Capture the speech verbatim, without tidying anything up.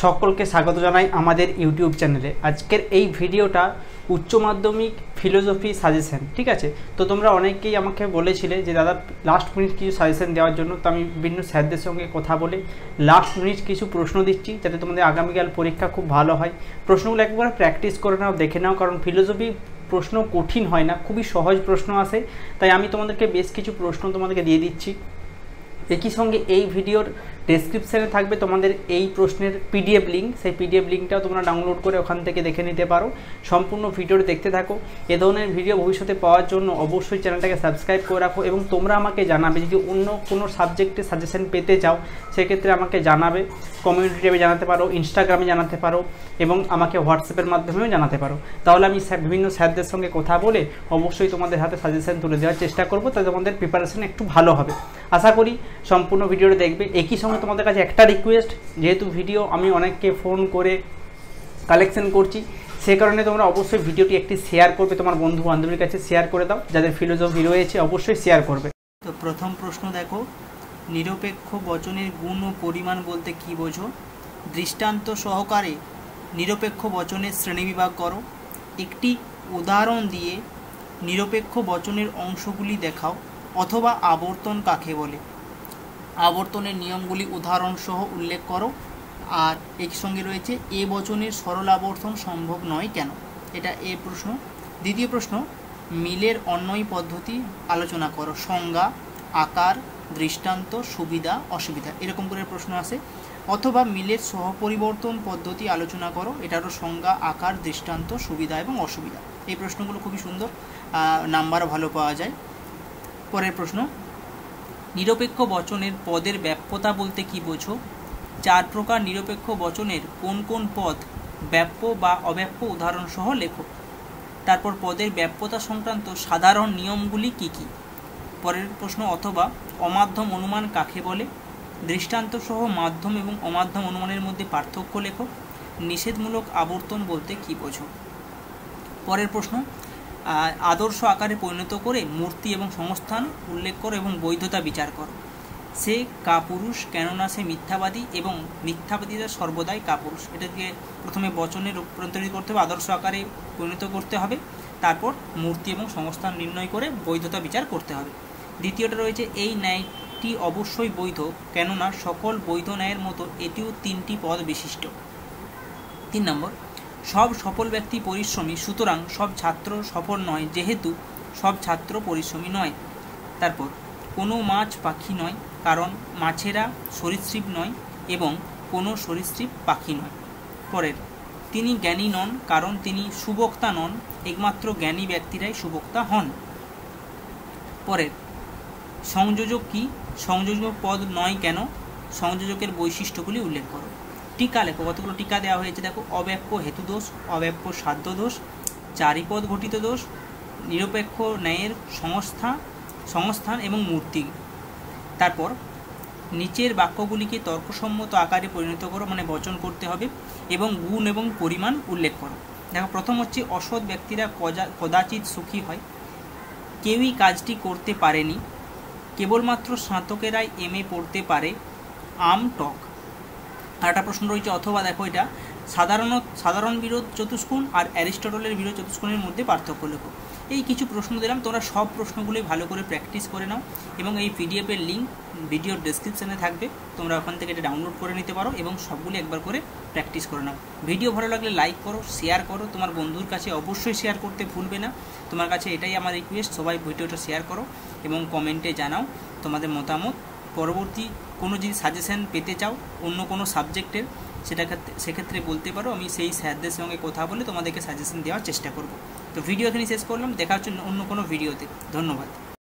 সকলকে স্বাগত জানাই আমাদের ইউটিউব চ্যানেলে। আজকের এই ভিডিওটা উচ্চ মাধ্যমিক ফিলোসফি সাজেশন, ঠিক আছে। তো তোমরা অনেকেই আমাকে বলেছিলে যে দাদা লাস্ট মিনিট কিছু সাজেশন দেওয়ার জন্য। তো আমি বিভিন্ন স্যারদের সঙ্গে কথা বলে লাস্ট মিনিট কিছু প্রশ্ন দিচ্ছি যাতে তোমাদের আগামীকাল পরীক্ষা খুব ভালো হয়। প্রশ্নগুলো একবার প্র্যাকটিস করে নাও, দেখে নাও, কারণ ফিলোসফি প্রশ্ন কঠিন হয় না, খুবই সহজ প্রশ্ন আসে। তাই আমি তোমাদেরকে বেশ কিছু প্রশ্ন তোমাদেরকে দিয়ে দিচ্ছি। একই সঙ্গে এই ভিডিওর ডেসক্রিপশানে থাকবে তোমাদের এই প্রশ্নের পিডিএফ লিঙ্ক, সেই পিডিএফ লিঙ্কটাও তোমরা ডাউনলোড করে ওখান থেকে দেখে নিতে পারো। সম্পূর্ণ ভিডিওটি দেখতে থাকো। এ ধরনের ভিডিও ভবিষ্যতে পাওয়ার জন্য অবশ্যই চ্যানেলটাকে সাবস্ক্রাইব করে রাখো এবং তোমরা আমাকে জানাবে যদি অন্য কোনো সাবজেক্টে সাজেশন পেতে চাও, সেক্ষেত্রে আমাকে জানাবে। কমিউনিটি ট্যাবে জানাতে পারো, ইনস্টাগ্রামে জানাতে পারো এবং আমাকে হোয়াটসঅ্যাপের মাধ্যমেও জানাতে পারো। তাহলে আমি বিভিন্ন স্যারদের সঙ্গে কথা বলে অবশ্যই তোমাদের হাতে সাজেশন তুলে দেওয়ার চেষ্টা করবো, তাতে তোমাদের প্রিপারেশন একটু ভালো হবে। আশা করি সম্পূর্ণ ভিডিওটা দেখবে। একই সঙ্গে তোমাদের কাছে একটা রিকোয়েস্ট, যেহেতু ভিডিও আমি অনেককে ফোন করে কালেকশন করছি, সে কারণে তোমরা অবশ্যই ভিডিওটি একটি শেয়ার করবে, তোমার বন্ধু বান্ধবীর কাছে শেয়ার করে দাও। যাদের ফিলোসফি রয়েছে অবশ্যই শেয়ার করবে। তো প্রথম প্রশ্ন দেখো, নিরপেক্ষ বচনের গুণ ও পরিমাণ বলতে কি বোঝো? দৃষ্টান্ত সহকারে নিরপেক্ষ বচনের শ্রেণীবিভাগ করো। একটি উদাহরণ দিয়ে নিরপেক্ষ বচনের অংশগুলি দেখাও, অথবা আবর্তন কাকে বলে? আবর্তনের নিয়মগুলি উদাহরণ সহ উল্লেখ করো। আর এর সঙ্গে রয়েছে এ বচনের সরল আবর্তন সম্ভব নয় কেন? এটা এ প্রশ্ন। দ্বিতীয় প্রশ্ন, মিলের অন্বয় পদ্ধতি আলোচনা করো। সংজ্ঞা, আকার, দৃষ্টান্ত, সুবিধা, অসুবিধা, এরকম করে প্রশ্ন আসে। অথবা মিলের সহপরিবর্তন পদ্ধতি আলোচনা করো। এটারও সংজ্ঞা, আকার, দৃষ্টান্ত, সুবিধা এবং অসুবিধা। এই প্রশ্নগুলো খুবই সুন্দর, নাম্বারও ভালো পাওয়া যায়। পরের প্রশ্ন, নিরপেক্ষ বচনের পদের ব্যাপ্যতা বলতে কি বোঝো? চার প্রকার নিরপেক্ষ বচনের কোন কোন পদ ব্যাপ্য বা অব্যাপ্য উদাহরণ সহ লেখো। তারপর পদের ব্যাপ্যতা সংক্রান্ত সাধারণ নিয়মগুলি কি কি? পরের প্রশ্ন, অথবা অমাধ্যম অনুমান কাকে বলে? দৃষ্টান্ত সহ মাধ্যম এবং অমাধ্যম অনুমানের মধ্যে পার্থক্য লেখো। নিষেধমূলক আবর্তন বলতে কি বোঝো? পরের প্রশ্ন, আদর্শ আকারে পরিণত করে মূর্তি এবং সংস্থান উল্লেখ করো এবং বৈধতা বিচার করো। সে কাপুরুষ কেননা সে মিথ্যাবাদী এবং মিথ্যাবাদীরা সর্বদাই কাপুরুষ। এটাকে প্রথমে বচনে রূপান্তরিত করতে হবে, আদর্শ আকারে পরিণত করতে হবে, তারপর মূর্তি এবং সংস্থান নির্ণয় করে বৈধতা বিচার করতে হবে। দ্বিতীয়টা রয়েছে এই ন্যায়টি অবশ্যই বৈধ কেননা সকল বৈধ ন্যায়ের মতো এটিও তিনটি পদ বিশিষ্ট। তিন নম্বর, সব সফল ব্যক্তি পরিশ্রমী, সুতরাং সব ছাত্র সফল নয় যেহেতু সব ছাত্র পরিশ্রমী নয়। তারপর কোনো মাছ পাখি নয় কারণ মাছেরা সরীসৃপ নয় এবং কোনো সরীসৃপ পাখি নয়। পরের, তিনি জ্ঞানী নন কারণ তিনি সুবক্তা নন, একমাত্র জ্ঞানী ব্যক্তিরাই সুবক্তা হন। পরের, সংযোজক কি? সংযোজক পদ নয় কেন? সংযোজকের বৈশিষ্ট্যগুলি উল্লেখ করো। টিকা লেখো। কতগুলো টিকা দেওয়া হয়েছে দেখো। অব্যাপ্য হেতু দোষ, অব্যাপ্য সাধ্য দোষ, চারিপদ ঘটিত দোষ, নিরপেক্ষ ন্যায়ের সংস্থা সংস্থান এবং মূর্তি। তারপর নিচের বাক্যগুলিকে তর্কসম্মত আকারে পরিণত করো, মানে বচন করতে হবে, এবং গুণ এবং পরিমাণ উল্লেখ করো। দেখো, প্রথম হচ্ছে অসৎ ব্যক্তিরা কদাচিৎ সুখী হয়। কেউই কাজটি করতে পারেনি, কেবলমাত্র স্নাতকেরাই এম এ পড়তে পারে। আম টক। আর একটা প্রশ্ন রয়েছে অথবা, দেখো এটা সাধারণ সাধারণ বিরোধ চতুষ্কোণ আর অ্যারিস্টটলের বিরোধ চতুষ্কোণের মধ্যে পার্থক্য লেখো। এই কিছু প্রশ্ন দিলাম, তোমরা সব প্রশ্নগুলোই ভালো করে প্র্যাকটিস করে নাও এবং এই পিডিএফের লিঙ্ক ভিডিওর ডেসক্রিপশানে থাকবে, তোমরা ওখান থেকে এটা ডাউনলোড করে নিতে পারো এবং সবগুলো একবার করে প্র্যাকটিস করে নাও। ভিডিও ভালো লাগলে লাইক করো, শেয়ার করো, তোমার বন্ধুর কাছে অবশ্যই শেয়ার করতে ভুলবে না। তোমার কাছে এটাই আমার রিকোয়েস্ট, সবাই ভিডিওটা শেয়ার করো এবং কমেন্টে জানাও তোমাদের মতামত। পরবর্তী কোনো যদি সাজেশন পেতে চাও অন্য কোনো সাবজেক্টের, সেটা সেক্ষেত্রে বলতে পারো, আমি সেই স্যারদের সঙ্গে কথা বলে তোমাদেরকে সাজেশন দেওয়ার চেষ্টা করব। তো ভিডিও এখানে শেষ করলাম, দেখা হচ্ছে অন্য কোনো ভিডিওতে। ধন্যবাদ।